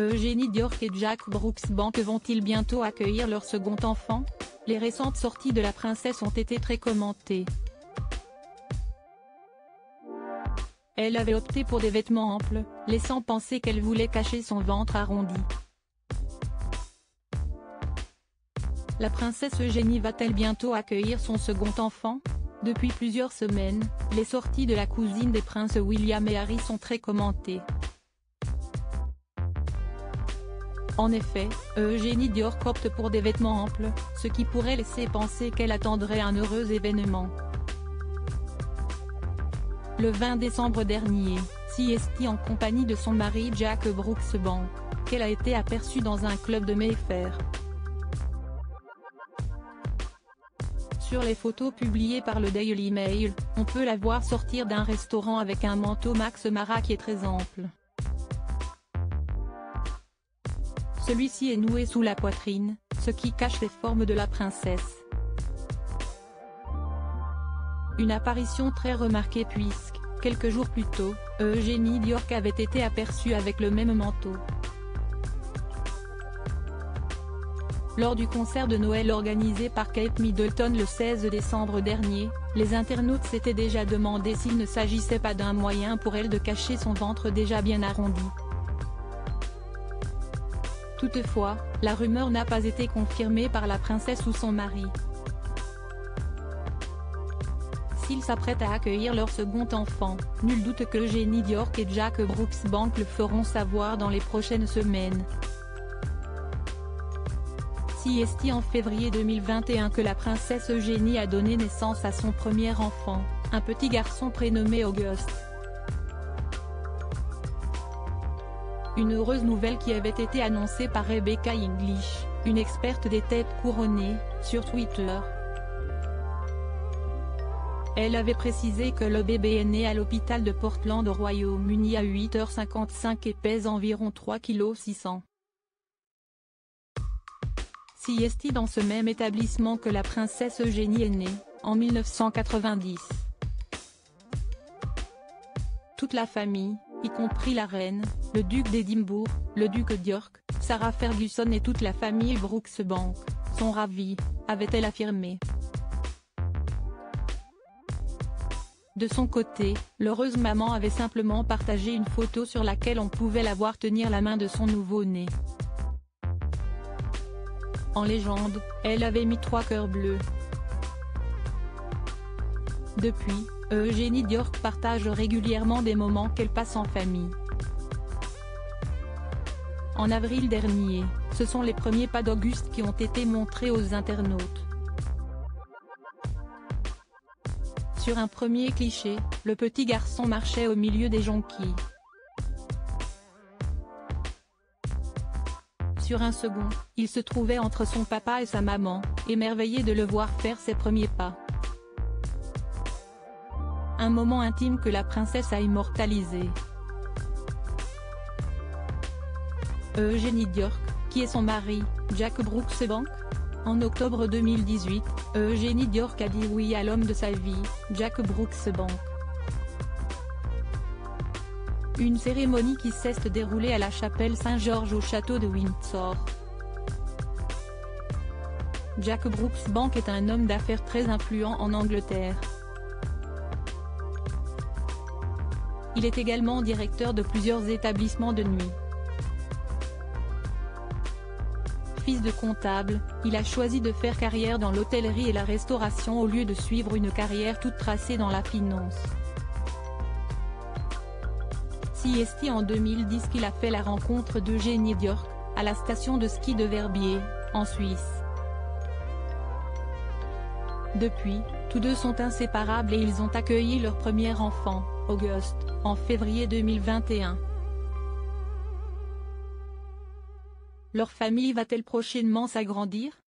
Eugénie Diorc et Jack Brooksbank vont-ils bientôt accueillir leur second enfant? Les récentes sorties de la princesse ont été très commentées. Elle avait opté pour des vêtements amples, laissant penser qu'elle voulait cacher son ventre arrondi. La princesse Eugénie va-t-elle bientôt accueillir son second enfant? Depuis plusieurs semaines, les sorties de la cousine des princes William et Harry sont très commentées. En effet, Eugénie Diorc opte pour des vêtements amples, ce qui pourrait laisser penser qu'elle attendrait un heureux événement. Le 20 décembre dernier, siestait en compagnie de son mari Jack Brooksbank, qu'elle a été aperçue dans un club de Mayfair. Sur les photos publiées par le Daily Mail, on peut la voir sortir d'un restaurant avec un manteau Max Mara qui est très ample. Celui-ci est noué sous la poitrine, ce qui cache les formes de la princesse. Une apparition très remarquée puisque, quelques jours plus tôt, Eugénie Diorc avait été aperçue avec le même manteau. Lors du concert de Noël organisé par Kate Middleton le 16 décembre dernier, les internautes s'étaient déjà demandé s'il ne s'agissait pas d'un moyen pour elle de cacher son ventre déjà bien arrondi. Toutefois, la rumeur n'a pas été confirmée par la princesse ou son mari. S'ils s'apprêtent à accueillir leur second enfant, nul doute que Eugénie Diorc et Jack Brooksbank le feront savoir dans les prochaines semaines. Siestait en février 2021 que la princesse Eugénie a donné naissance à son premier enfant, un petit garçon prénommé Auguste. Une heureuse nouvelle qui avait été annoncée par Rebecca English, une experte des têtes couronnées, sur Twitter. Elle avait précisé que le bébé est né à l'hôpital de Portland au Royaume-Uni à 8h55 et pèse environ 3,6 kg. Siestait dans ce même établissement que la princesse Eugénie est née, en 1990. Toute la famille, y compris la reine, le duc d'Édimbourg, le duc Diorc, Sarah Ferguson et toute la famille Brooksbank, sont ravis, avait-elle affirmé. De son côté, l'heureuse maman avait simplement partagé une photo sur laquelle on pouvait la voir tenir la main de son nouveau-né. En légende, elle avait mis 3 cœurs bleus. Depuis, Eugénie Diorc partage régulièrement des moments qu'elle passe en famille. En avril dernier, ce sont les premiers pas d'Auguste qui ont été montrés aux internautes. Sur un premier cliché, le petit garçon marchait au milieu des jonquilles. Sur un second, il se trouvait entre son papa et sa maman, émerveillé de le voir faire ses premiers pas. Un moment intime que la princesse a immortalisé. Eugénie Diorc, qui est son mari, Jack Brooksbank. En octobre 2018, Eugénie Diorc a dit oui à l'homme de sa vie, Jack Brooksbank. Une cérémonie qui s'est déroulée à la chapelle Saint-Georges au château de Windsor. Jack Brooksbank est un homme d'affaires très influent en Angleterre. Il est également directeur de plusieurs établissements de nuit. Fils de comptable, il a choisi de faire carrière dans l'hôtellerie et la restauration au lieu de suivre une carrière toute tracée dans la finance. Siestait en 2010 qu'il a fait la rencontre d'Eugénie Diorc, à la station de ski de Verbier, en Suisse. Depuis, tous deux sont inséparables et ils ont accueilli leur premier enfant, Auguste, en février 2021. Leur famille va-t-elle prochainement s'agrandir?